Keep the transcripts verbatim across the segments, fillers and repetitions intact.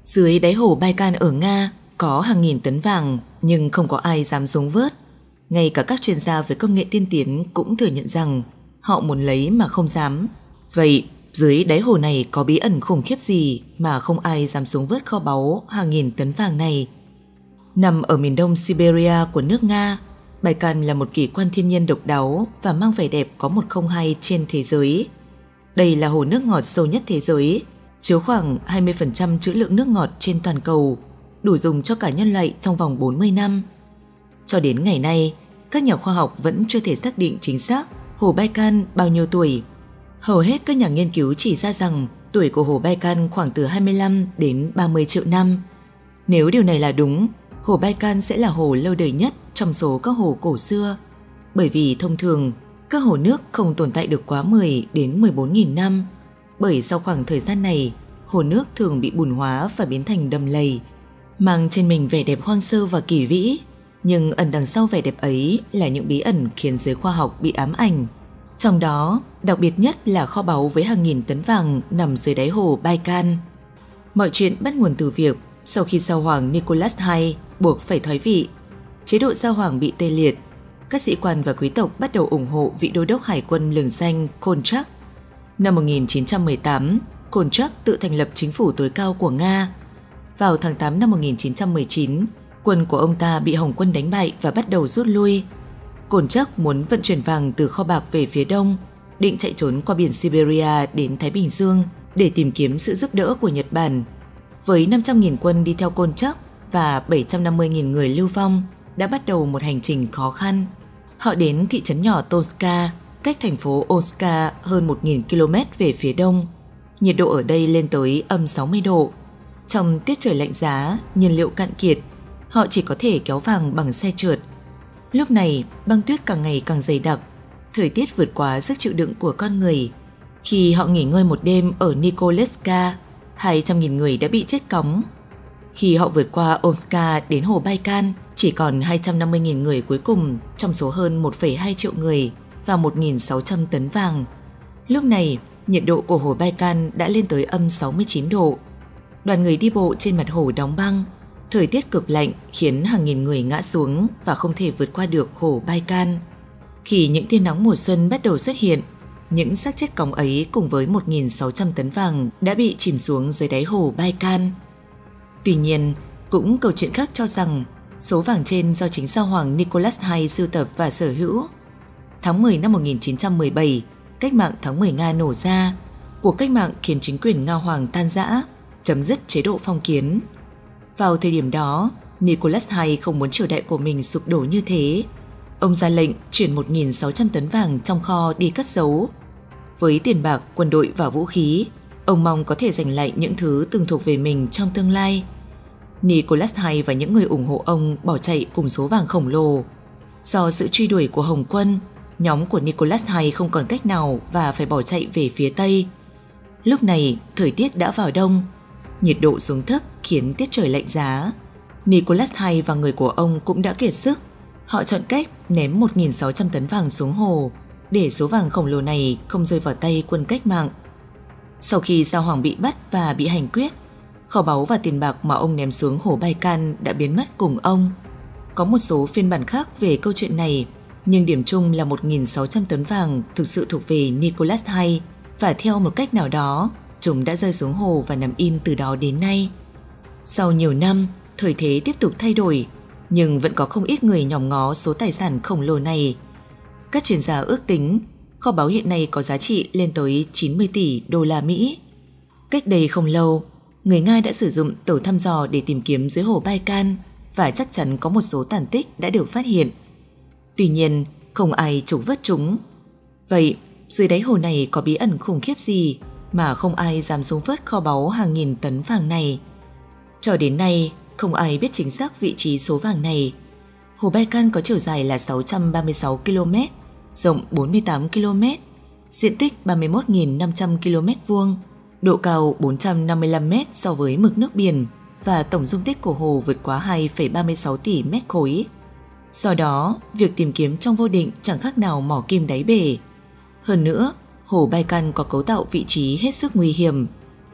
Dưới đáy hồ Baikal ở Nga có hàng nghìn tấn vàng nhưng không có ai dám xuống vớt. Ngay cả các chuyên gia với công nghệ tiên tiến cũng thừa nhận rằng họ muốn lấy mà không dám. Vậy dưới đáy hồ này có bí ẩn khủng khiếp gì mà không ai dám xuống vớt kho báu hàng nghìn tấn vàng này? Nằm ở miền đông Siberia của nước Nga, Baikal là một kỳ quan thiên nhiên độc đáo và mang vẻ đẹp có một không hai trên thế giới. Đây là hồ nước ngọt sâu nhất thế giới, chứa khoảng hai mươi phần trăm trữ lượng nước ngọt trên toàn cầu, đủ dùng cho cả nhân loại trong vòng bốn mươi năm. Cho đến ngày nay, các nhà khoa học vẫn chưa thể xác định chính xác hồ Baikal bao nhiêu tuổi. Hầu hết các nhà nghiên cứu chỉ ra rằng tuổi của hồ Baikal khoảng từ hai mươi lăm đến ba mươi triệu năm. Nếu điều này là đúng, hồ Baikal sẽ là hồ lâu đời nhất trong số các hồ cổ xưa, bởi vì thông thường các hồ nước không tồn tại được quá mười đến mười bốn nghìn năm, bởi sau khoảng thời gian này, hồ nước thường bị bùn hóa và biến thành đầm lầy, mang trên mình vẻ đẹp hoang sơ và kỳ vĩ, nhưng ẩn đằng sau vẻ đẹp ấy là những bí ẩn khiến giới khoa học bị ám ảnh. Trong đó, đặc biệt nhất là kho báu với hàng nghìn tấn vàng nằm dưới đáy hồ Baikal. Mọi chuyện bắt nguồn từ việc sau khi Sao Hoàng Nicholas hai buộc phải thoái vị, chế độ Sao Hoàng bị tê liệt, các sĩ quan và quý tộc bắt đầu ủng hộ vị đô đốc hải quân lừng danh Kolchak. Năm một nghìn chín trăm mười tám, Kolchak tự thành lập chính phủ tối cao của Nga. Vào tháng tám năm một nghìn chín trăm mười chín, quân của ông ta bị Hồng quân đánh bại và bắt đầu rút lui. Kolchak muốn vận chuyển vàng từ kho bạc về phía đông, định chạy trốn qua biển Siberia đến Thái Bình Dương để tìm kiếm sự giúp đỡ của Nhật Bản. Với năm trăm nghìn quân đi theo Kolchak và bảy trăm năm mươi nghìn người lưu vong, đã bắt đầu một hành trình khó khăn. Họ đến thị trấn nhỏ Toska, cách thành phố Oska hơn một nghìn ki lô mét về phía đông. Nhiệt độ ở đây lên tới âm sáu mươi độ. Trong tiết trời lạnh giá, nhiên liệu cạn kiệt, họ chỉ có thể kéo vàng bằng xe trượt. Lúc này, băng tuyết càng ngày càng dày đặc, thời tiết vượt quá sức chịu đựng của con người. Khi họ nghỉ ngơi một đêm ở Nikoleska, hai trăm nghìn người đã bị chết cóng. Khi họ vượt qua Oska đến hồ Baikal, chỉ còn hai trăm năm mươi nghìn người cuối cùng trong số hơn một phẩy hai triệu người và một nghìn sáu trăm tấn vàng. Lúc này, nhiệt độ của hồ Baikal đã lên tới âm sáu mươi chín độ. Đoàn người đi bộ trên mặt hồ đóng băng. Thời tiết cực lạnh khiến hàng nghìn người ngã xuống và không thể vượt qua được hồ Baikal. Khi những tia nắng mùa xuân bắt đầu xuất hiện, những xác chết cóng ấy cùng với một nghìn sáu trăm tấn vàng đã bị chìm xuống dưới đáy hồ Baikal. Tuy nhiên, cũng câu chuyện khác cho rằng số vàng trên do chính Sao Hoàng Nicholas hai sưu tập và sở hữu. Tháng mười năm một nghìn chín trăm mười bảy, cách mạng tháng mười Nga nổ ra. Cuộc cách mạng khiến chính quyền Nga Hoàng tan rã, chấm dứt chế độ phong kiến. Vào thời điểm đó, Nicholas hai không muốn triều đại của mình sụp đổ như thế. Ông ra lệnh chuyển một nghìn sáu trăm tấn vàng trong kho đi cất giấu. Với tiền bạc, quân đội và vũ khí, ông mong có thể giành lại những thứ từng thuộc về mình trong tương lai. Nicholas hai và những người ủng hộ ông bỏ chạy cùng số vàng khổng lồ. Do sự truy đuổi của Hồng quân, nhóm của Nicholas hai không còn cách nào và phải bỏ chạy về phía Tây. Lúc này, thời tiết đã vào đông. Nhiệt độ xuống thấp khiến tiết trời lạnh giá. Nicholas hai và người của ông cũng đã kiệt sức. Họ chọn cách ném một nghìn sáu trăm tấn vàng xuống hồ để số vàng khổng lồ này không rơi vào tay quân cách mạng. Sau khi Sao Hoàng bị bắt và bị hành quyết, kho báu và tiền bạc mà ông ném xuống hồ Baikal đã biến mất cùng ông. Có một số phiên bản khác về câu chuyện này, nhưng điểm chung là một nghìn sáu trăm tấn vàng thực sự thuộc về Nicholas hai và theo một cách nào đó, chúng đã rơi xuống hồ và nằm im từ đó đến nay. Sau nhiều năm, thời thế tiếp tục thay đổi, nhưng vẫn có không ít người nhòm ngó số tài sản khổng lồ này. Các chuyên gia ước tính, kho báu hiện nay có giá trị lên tới chín mươi tỷ đô la Mỹ. Cách đây không lâu, người Nga đã sử dụng tàu thăm dò để tìm kiếm dưới hồ Baikal và chắc chắn có một số tàn tích đã được phát hiện. Tuy nhiên, không ai trục vớt chúng. Vậy, dưới đáy hồ này có bí ẩn khủng khiếp gì mà không ai dám xuống vớt kho báu hàng nghìn tấn vàng này? Cho đến nay, không ai biết chính xác vị trí số vàng này. Hồ Baikal có chiều dài là sáu trăm ba mươi sáu ki lô mét, rộng bốn mươi tám ki lô mét, diện tích ba mươi mốt nghìn năm trăm ki lô mét vuông, độ cao bốn trăm năm mươi lăm mét so với mực nước biển và tổng dung tích của hồ vượt quá hai phẩy ba mươi sáu tỷ mét khối. Do đó, việc tìm kiếm trong vô định chẳng khác nào mỏ kim đáy bể. Hơn nữa, hồ Baikal có cấu tạo vị trí hết sức nguy hiểm.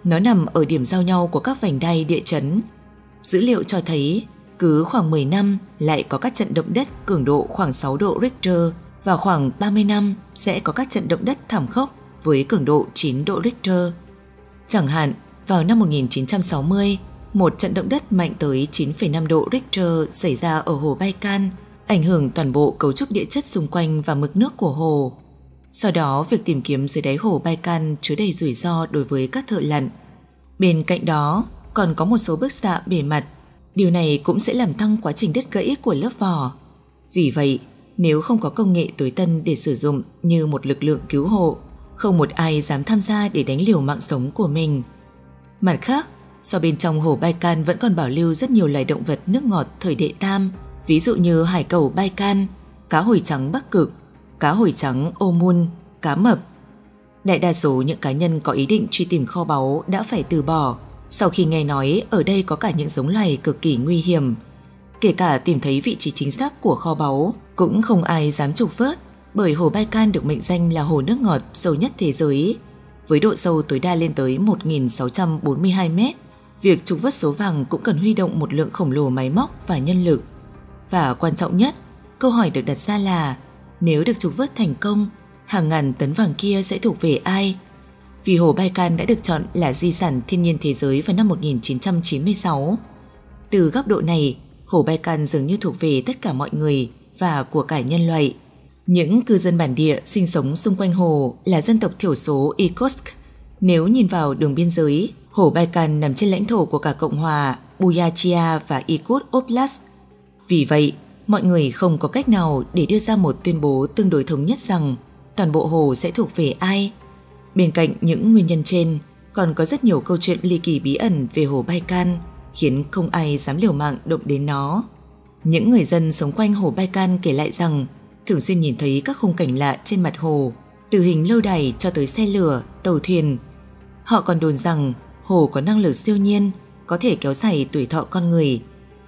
Nó nằm ở điểm giao nhau của các vành đai địa chấn. Dữ liệu cho thấy cứ khoảng mười năm lại có các trận động đất cường độ khoảng sáu độ Richter và khoảng ba mươi năm sẽ có các trận động đất thảm khốc với cường độ chín độ Richter. Chẳng hạn, vào năm một nghìn chín trăm sáu mươi, một trận động đất mạnh tới chín phẩy năm độ Richter xảy ra ở hồ Baikal, ảnh hưởng toàn bộ cấu trúc địa chất xung quanh và mực nước của hồ. Sau đó, việc tìm kiếm dưới đáy hồ Baikal chứa đầy rủi ro đối với các thợ lặn. Bên cạnh đó, còn có một số bức xạ bề mặt. Điều này cũng sẽ làm tăng quá trình đứt gãy của lớp vỏ. Vì vậy, nếu không có công nghệ tối tân để sử dụng như một lực lượng cứu hộ, không một ai dám tham gia để đánh liều mạng sống của mình. Mặt khác, do bên trong hồ Baikal vẫn còn bảo lưu rất nhiều loài động vật nước ngọt thời đệ tam, ví dụ như hải cẩu Baikal, cá hồi trắng Bắc Cực, cá hồi trắng Omun, cá mập. Đại đa số những cá nhân có ý định truy tìm kho báu đã phải từ bỏ sau khi nghe nói ở đây có cả những giống loài cực kỳ nguy hiểm. Kể cả tìm thấy vị trí chính xác của kho báu cũng không ai dám trục vớt, bởi hồ Baikal được mệnh danh là hồ nước ngọt sâu nhất thế giới, với độ sâu tối đa lên tới một nghìn sáu trăm bốn mươi hai mét. Việc trục vớt số vàng cũng cần huy động một lượng khổng lồ máy móc và nhân lực. Và quan trọng nhất, câu hỏi được đặt ra là nếu được trục vớt thành công, hàng ngàn tấn vàng kia sẽ thuộc về ai? Vì hồ Baikal đã được chọn là di sản thiên nhiên thế giới vào năm một nghìn chín trăm chín mươi sáu. Từ góc độ này, hồ Baikal dường như thuộc về tất cả mọi người và của cả nhân loại. Những cư dân bản địa sinh sống xung quanh hồ là dân tộc thiểu số Irkutsk. Nếu nhìn vào đường biên giới, hồ Baikal nằm trên lãnh thổ của cả Cộng hòa Buryatia và Irkutsk Oblast. Vì vậy, mọi người không có cách nào để đưa ra một tuyên bố tương đối thống nhất rằng toàn bộ hồ sẽ thuộc về ai. Bên cạnh những nguyên nhân trên, còn có rất nhiều câu chuyện ly kỳ bí ẩn về hồ Baikal, khiến không ai dám liều mạng động đến nó. Những người dân sống quanh hồ Baikal kể lại rằng thường xuyên nhìn thấy các khung cảnh lạ trên mặt hồ, từ hình lâu đài cho tới xe lửa, tàu thuyền. Họ còn đồn rằng hồ có năng lực siêu nhiên, có thể kéo dài tuổi thọ con người.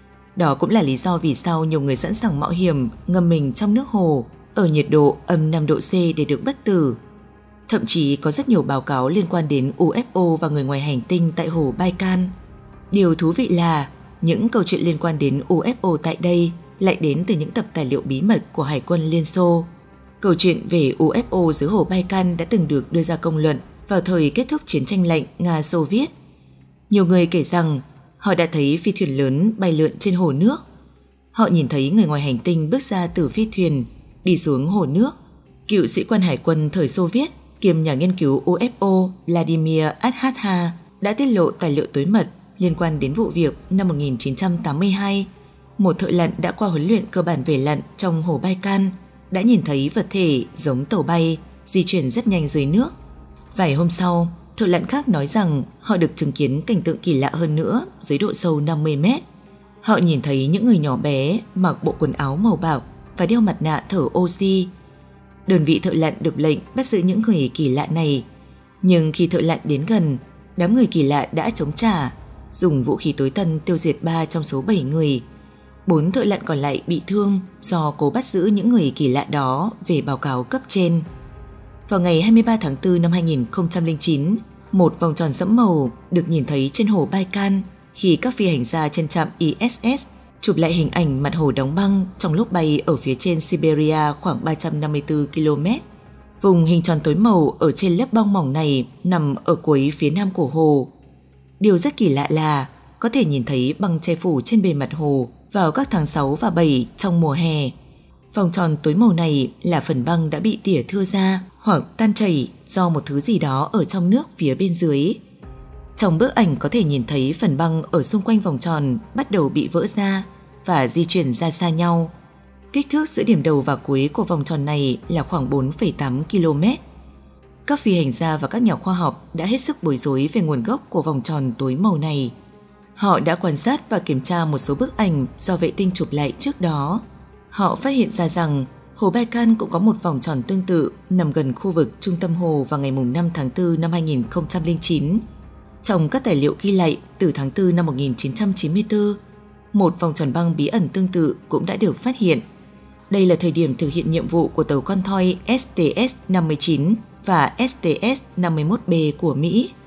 Đó cũng là lý do vì sao nhiều người sẵn sàng mạo hiểm ngâm mình trong nước hồ ở nhiệt độ âm năm độ C để được bất tử. Thậm chí có rất nhiều báo cáo liên quan đến u ép o và người ngoài hành tinh tại hồ Baikal. Điều thú vị là những câu chuyện liên quan đến u ép o tại đây lại đến từ những tập tài liệu bí mật của Hải quân Liên Xô. Câu chuyện về u ép o dưới hồ Baikal đã từng được đưa ra công luận vào thời kết thúc chiến tranh lạnh Nga-Xô Viết. Nhiều người kể rằng họ đã thấy phi thuyền lớn bay lượn trên hồ nước. Họ nhìn thấy người ngoài hành tinh bước ra từ phi thuyền, đi xuống hồ nước. Cựu sĩ quan hải quân thời Xô Viết kiêm nhà nghiên cứu u ép o Vladimir Adhatha đã tiết lộ tài liệu tối mật liên quan đến vụ việc năm một nghìn chín trăm tám mươi hai. Một thợ lặn đã qua huấn luyện cơ bản về lặn trong hồ Baikal đã nhìn thấy vật thể giống tàu bay di chuyển rất nhanh dưới nước. Vài hôm sau, thợ lặn khác nói rằng họ được chứng kiến cảnh tượng kỳ lạ hơn nữa dưới độ sâu năm mươi mét. Họ nhìn thấy những người nhỏ bé mặc bộ quần áo màu bạc và đeo mặt nạ thở oxy. Đơn vị thợ lặn được lệnh bắt giữ những người kỳ lạ này. Nhưng khi thợ lặn đến gần, đám người kỳ lạ đã chống trả, dùng vũ khí tối tân tiêu diệt ba trong số bảy người. Bốn thợ lặn còn lại bị thương do cố bắt giữ những người kỳ lạ đó về báo cáo cấp trên. Vào ngày hai mươi ba tháng tư năm hai nghìn không trăm lẻ chín, một vòng tròn sẫm màu được nhìn thấy trên hồ Baikal khi các phi hành gia trên trạm i ét ét chụp lại hình ảnh mặt hồ đóng băng trong lúc bay ở phía trên Siberia khoảng ba trăm năm mươi tư ki lô mét. Vùng hình tròn tối màu ở trên lớp băng mỏng này nằm ở cuối phía nam của hồ. Điều rất kỳ lạ là có thể nhìn thấy băng che phủ trên bề mặt hồ vào các tháng sáu và bảy trong mùa hè. Vòng tròn tối màu này là phần băng đã bị tỉa thưa ra hoặc tan chảy do một thứ gì đó ở trong nước phía bên dưới. Trong bức ảnh có thể nhìn thấy phần băng ở xung quanh vòng tròn bắt đầu bị vỡ ra và di chuyển ra xa nhau. Kích thước giữa điểm đầu và cuối của vòng tròn này là khoảng bốn phẩy tám ki lô mét. Các phi hành gia và các nhà khoa học đã hết sức bối rối về nguồn gốc của vòng tròn tối màu này. Họ đã quan sát và kiểm tra một số bức ảnh do vệ tinh chụp lại trước đó. Họ phát hiện ra rằng hồ Baikal cũng có một vòng tròn tương tự nằm gần khu vực trung tâm hồ vào ngày năm tháng tư năm hai nghìn không trăm lẻ chín. Trong các tài liệu ghi lại từ tháng tư năm một nghìn chín trăm chín mươi tư, một vòng tròn băng bí ẩn tương tự cũng đã được phát hiện. Đây là thời điểm thực hiện nhiệm vụ của tàu con thoi S T S năm mươi chín và S T S năm mươi mốt B của Mỹ.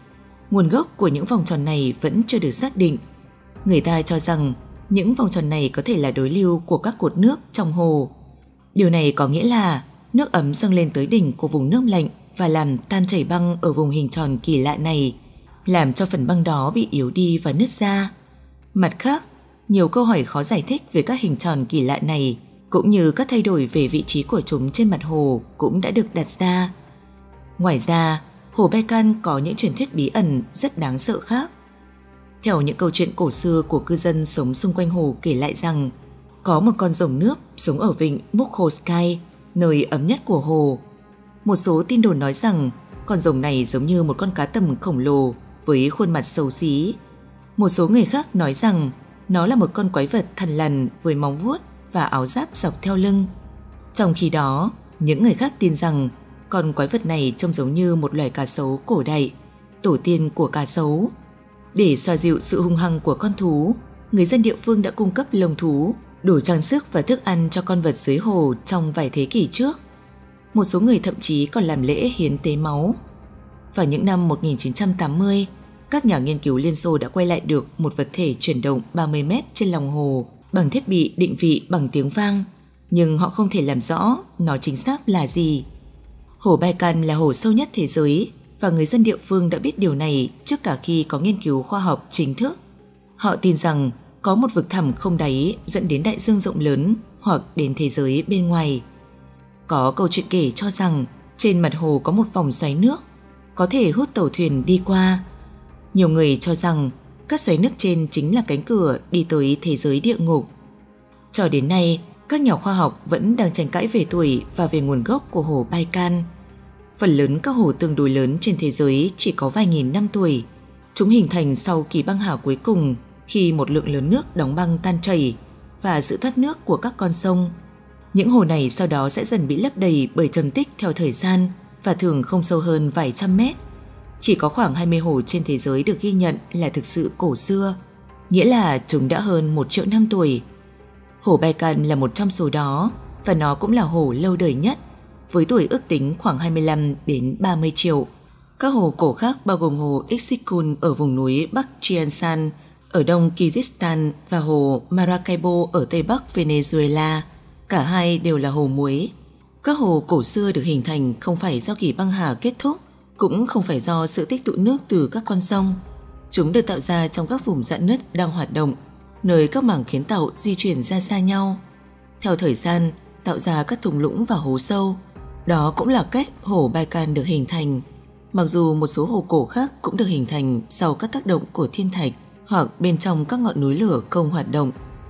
Nguồn gốc của những vòng tròn này vẫn chưa được xác định. Người ta cho rằng những vòng tròn này có thể là đối lưu của các cột nước trong hồ. Điều này có nghĩa là nước ấm dâng lên tới đỉnh của vùng nước lạnh và làm tan chảy băng ở vùng hình tròn kỳ lạ này, làm cho phần băng đó bị yếu đi và nứt ra. Mặt khác, nhiều câu hỏi khó giải thích về các hình tròn kỳ lạ này, cũng như các thay đổi về vị trí của chúng trên mặt hồ cũng đã được đặt ra. Ngoài ra, hồ Baikal có những truyền thuyết bí ẩn rất đáng sợ khác. Theo những câu chuyện cổ xưa của cư dân sống xung quanh hồ kể lại rằng, có một con rồng nước sống ở vịnh Mukhoskai, nơi ấm nhất của hồ. Một số tin đồn nói rằng con rồng này giống như một con cá tầm khổng lồ với khuôn mặt xấu xí. Một số người khác nói rằng nó là một con quái vật thằn lằn với móng vuốt và áo giáp dọc theo lưng. Trong khi đó, những người khác tin rằng con quái vật này trông giống như một loài cá sấu cổ đại, tổ tiên của cá sấu. Để xoa dịu sự hung hăng của con thú, người dân địa phương đã cung cấp lông thú, đồ trang sức và thức ăn cho con vật dưới hồ trong vài thế kỷ trước. Một số người thậm chí còn làm lễ hiến tế máu. Vào những năm một nghìn chín trăm tám mươi, các nhà nghiên cứu Liên Xô đã quay lại được một vật thể chuyển động ba mươi mét trên lòng hồ bằng thiết bị định vị bằng tiếng vang, nhưng họ không thể làm rõ nó chính xác là gì. Hồ Baikal là hồ sâu nhất thế giới và người dân địa phương đã biết điều này trước cả khi có nghiên cứu khoa học chính thức. Họ tin rằng có một vực thẳm không đáy dẫn đến đại dương rộng lớn hoặc đến thế giới bên ngoài. Có câu chuyện kể cho rằng trên mặt hồ có một vòng xoáy nước, có thể hút tàu thuyền đi qua. Nhiều người cho rằng các xoáy nước trên chính là cánh cửa đi tới thế giới địa ngục. Cho đến nay, các nhà khoa học vẫn đang tranh cãi về tuổi và về nguồn gốc của hồ Baikal. Phần lớn các hồ tương đối lớn trên thế giới chỉ có vài nghìn năm tuổi. Chúng hình thành sau kỳ băng hà cuối cùng, khi một lượng lớn nước đóng băng tan chảy và sự thoát nước của các con sông. Những hồ này sau đó sẽ dần bị lấp đầy bởi trầm tích theo thời gian và thường không sâu hơn vài trăm mét. Chỉ có khoảng hai mươi hồ trên thế giới được ghi nhận là thực sự cổ xưa, nghĩa là chúng đã hơn một triệu năm tuổi. Hồ Baikal là một trong số đó và nó cũng là hồ lâu đời nhất, với tuổi ước tính khoảng hai mươi lăm đến ba mươi triệu. Các hồ cổ khác bao gồm hồ Iksyikun ở vùng núi Bắc Chiang San ở đông Kyrgyzstan và hồ Maracaibo ở tây bắc Venezuela. Cả hai đều là hồ muối. Các hồ cổ xưa được hình thành không phải do kỳ băng hà kết thúc, cũng không phải do sự tích tụ nước từ các con sông. Chúng được tạo ra trong các vùng rạn nứt đang hoạt động, nơi các mảng kiến tạo di chuyển ra xa nhau. Theo thời gian, tạo ra các thung lũng và hố sâu. Đó cũng là cách hồ Baikal được hình thành, mặc dù một số hồ cổ khác cũng được hình thành sau các tác động của thiên thạch hoặc bên trong các ngọn núi lửa không hoạt động.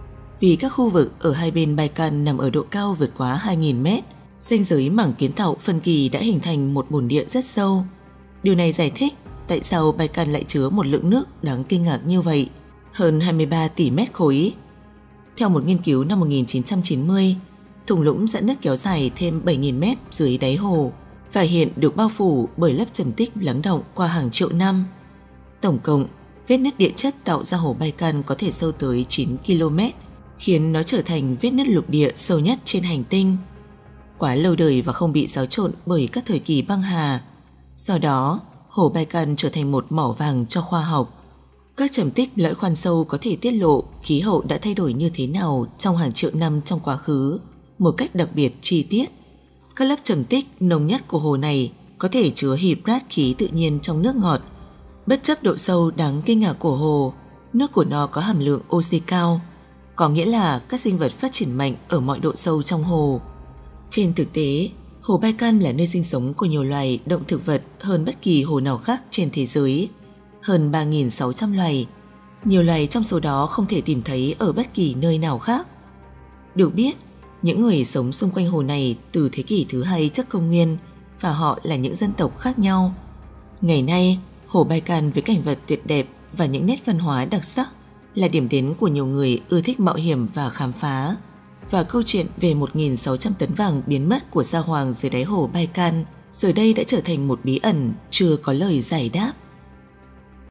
Vì các khu vực ở hai bên Baikal nằm ở độ cao vượt quá hai nghìn mét, ranh giới mảng kiến tạo phân kỳ đã hình thành một bồn địa rất sâu. Điều này giải thích tại sao Baikal lại chứa một lượng nước đáng kinh ngạc như vậy, hơn hai mươi ba tỷ mét khối. Theo một nghiên cứu năm một nghìn chín trăm chín mươi, thung lũng rạn nứt kéo dài thêm bảy nghìn mét dưới đáy hồ và hiện được bao phủ bởi lớp trầm tích lắng đọng qua hàng triệu năm. Tổng cộng, vết nứt địa chất tạo ra hồ Baikal có thể sâu tới chín ki lô mét, khiến nó trở thành vết nứt lục địa sâu nhất trên hành tinh. Quá lâu đời và không bị xáo trộn bởi các thời kỳ băng hà. Do đó, hồ Baikal trở thành một mỏ vàng cho khoa học. Các trầm tích lõi khoan sâu có thể tiết lộ khí hậu đã thay đổi như thế nào trong hàng triệu năm trong quá khứ, một cách đặc biệt chi tiết. Các lớp trầm tích nồng nhất của hồ này có thể chứa hydrat khí tự nhiên trong nước ngọt. Bất chấp độ sâu đáng kinh ngạc của hồ, nước của nó có hàm lượng oxy cao, có nghĩa là các sinh vật phát triển mạnh ở mọi độ sâu trong hồ. Trên thực tế, hồ Baikal là nơi sinh sống của nhiều loài động thực vật hơn bất kỳ hồ nào khác trên thế giới, hơn ba nghìn sáu trăm loài. Nhiều loài trong số đó không thể tìm thấy ở bất kỳ nơi nào khác. Được biết, những người sống xung quanh hồ này từ thế kỷ thứ hai trước công nguyên và họ là những dân tộc khác nhau. Ngày nay, hồ Baikal với cảnh vật tuyệt đẹp và những nét văn hóa đặc sắc là điểm đến của nhiều người ưa thích mạo hiểm và khám phá. Và câu chuyện về một nghìn sáu trăm tấn vàng biến mất của Sa Hoàng dưới đáy hồ Baikal giờ đây đã trở thành một bí ẩn chưa có lời giải đáp.